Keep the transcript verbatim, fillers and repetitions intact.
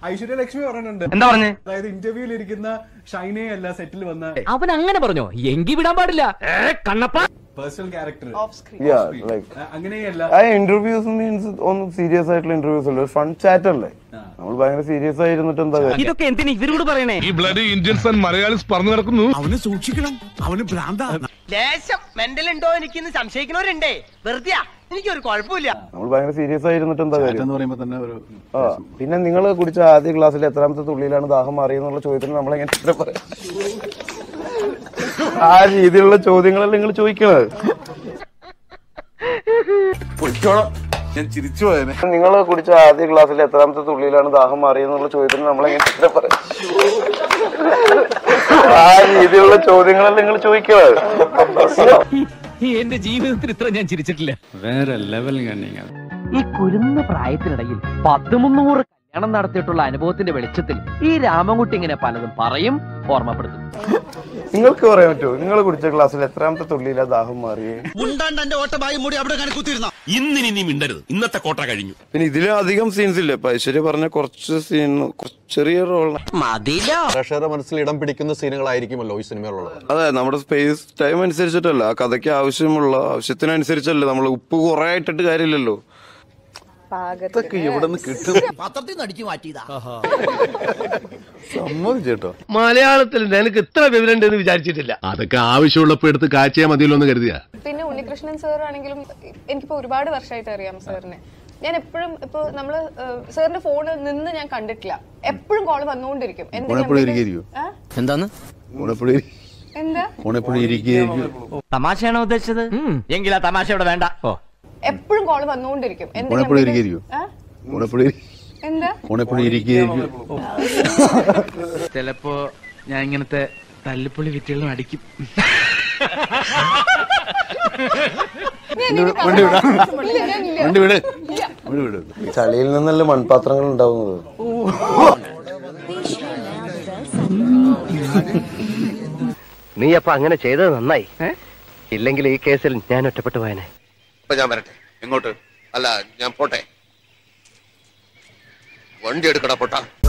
ഐശ്വര്യ ലക്ഷ്മി പറഞ്ഞിട്ടുണ്ട്. എന്താ പറഞ്ഞേ? അതായത് ഇന്റർവ്യൂവിൽ ഇരിക്കുന്ന ഷൈനെ അല്ല സെറ്റിൽ വന്ന. അവൻ അങ്ങനെ പറഞ്ഞോ? എങ്കി വിടാൻ പാടില്ല. കണ്ണപ്പ പേഴ്സണൽ ക്യാരക്ടർ അങ്ങനെയല്ല. ആ ഇന്റർവ്യൂസ് മീൻസ് ഒന്നും സീരിയസ് ആയിട്ടുള്ള ഇന്റർവ്യൂസ് അല്ല, ഫൺ ചാറ്റ് അല്ലേ. നമ്മൾ ഭയങ്കര സീരിയസ് ആയിരുന്നിട്ട് എന്താ കാര്യം? ഇതൊക്കെ എന്തിനാ ഇവരോട് പറയണേ? ഈ ബ്ലഡി ഇന്ത്യൻസ് ആൻഡ് മലയാളീസ് പറഞ്ഞു നടക്കുന്നു. അവനെ സൂക്ഷിക്കണം, അവന് ഭ്രാന്താ. ലേശം മെന്റൽ ഉണ്ടോ എനിക്കിന്ന് സംശയിക്കുന്നവരുണ്ടേ. വെറുതെ എനിക്കൊരു കുഴപ്പമില്ല. നമ്മൾ ഭയങ്കര സീരിയസ് ആയിരുന്നിട്ട് എന്താ കാര്യം? ആ പിന്നെ നിങ്ങൾ കുടിച്ച ആദ്യ ക്ലാസ്സിൽ എത്രാമത്തെ തുള്ളിയിലാണ് ദാഹം മാറിയെന്നുള്ള ചോദ്യത്തിന് നമ്മളെങ്ങനെ പറയാം? ആ രീതിയിലുള്ള ചോദ്യങ്ങളല്ലേ നിങ്ങൾ ചോദിക്കണത്. ഞാൻ ചിരിച്ചു പോയനെ. നിങ്ങൾ കുടിച്ച ആദ്യ ക്ലാസ്സിൽ എത്രാമത്തെ തുള്ളിയിലാണ് ദാഹം മാറിയെന്നുള്ള ചോദ്യത്തിന് നമ്മളെങ്ങനെ പറയാം? ആ രീതിയിലുള്ള ചോദ്യങ്ങളല്ലേ നിങ്ങൾ ചോദിക്കണത്. എന്റെ ജീവിതത്തിൽ ഇത്ര ഞാൻ ചിരിച്ചിട്ടില്ല. വേറെ ലെവൽ. ഈ കുരുന്ന പ്രായത്തിനിടയിൽ പത്ത് മുന്നൂറ് കല്യാണം നടത്തിയിട്ടുള്ള അനുഭവത്തിന്റെ വെളിച്ചത്തിൽ ഈ രാമൻകുട്ടി ഇങ്ങനെ പലതും പറയും, ഓർമ്മപ്പെടുത്തും. നിങ്ങൾക്ക് പറയാൻ പറ്റുമോ നിങ്ങൾ കുടിച്ച ക്ലാസ്സിൽ എത്രാമത്തെ തുള്ളിയിലാ ദാഹം മാറിയേ? ഇന്നിനി നീ മിണ്ടരുത്, ഇന്നത്തെ കോട്ട കഴിഞ്ഞു. പിന്നെ ഇതിലും അധികം സീൻസ് ഇല്ല. ഇപ്പൊ ഐശ്വര്യ പറഞ്ഞ കുറച്ച് സീൻ, ചെറിയ റോൾ പ്രേക്ഷകരുടെ മനസ്സിൽ ഇടം പിടിക്കുന്ന സീനുകളായിരിക്കുമല്ലോ ഈ സിനിമയിലുള്ളത്. അതെ, നമ്മുടെ സ്പേസ് ടൈം അനുസരിച്ചിട്ടല്ല, ആ കഥയ്ക്ക് ആവശ്യമുള്ള ആവശ്യത്തിനനുസരിച്ചല്ലേ. നമ്മൾ ഉപ്പ് കുറെ ഇട്ടിട്ട് കാര്യമില്ലല്ലോ. ഇതൊക്കെ ഇവിടെ നിന്ന് കിട്ടും. സമ്മതിച്ചേട്ടോ. മലയാളത്തിൽ നിനക്ക് ഇത്ര വിവരം ഉണ്ടെന്ന് വിചാരിച്ചിട്ടില്ല. അതൊക്കെ ആവശ്യമുള്ളപ്പോ എടുത്ത് കാഴ്ചയാ മതിയല്ലോ എന്ന് കരുതിയാ. പിന്നെ ഉണ്ണികൃഷ്ണൻ സാർ ആണെങ്കിലും എനിക്കിപ്പോ ഒരുപാട് വർഷമായിട്ട് അറിയാം സാറിനെ. ഞാൻ എപ്പോഴും ഇപ്പൊ നമ്മള് സാറിന്റെ ഫോണിൽ നിന്ന് ഞാൻ കണ്ടിട്ടില്ല. എപ്പോഴും കോള് വന്നുകൊണ്ടിരിക്കും. എന്താന്ന് എന്താ തമാശയാണോ ഉദ്ദേശിച്ചത്? എങ്കിൽ ആ തമാശ ഇവിടെ വേണ്ട. എപ്പോഴും കോള് വന്നുകൊണ്ടിരിക്കും. ചിലപ്പോ ഞാൻ ഇങ്ങനത്തെ തല്ലിപ്പൊളി വിറ്റുകളും അടിക്കും. ചളിയിൽ നിന്നല്ലേ മൺപാത്രങ്ങൾ ഉണ്ടാവുന്നത്. നീ അപ്പൊ അങ്ങനെ ചെയ്തത് നന്നായി. ഇല്ലെങ്കിൽ ഈ കേസിൽ ഞാൻ ഒറ്റപ്പെട്ടു പോയനെ. ഞാൻ വരട്ടെ. എങ്ങോട്ട്? അല്ല, ഞാൻ പോട്ടെ. വണ്ടി എടുക്കടാ പൊട്ടാ.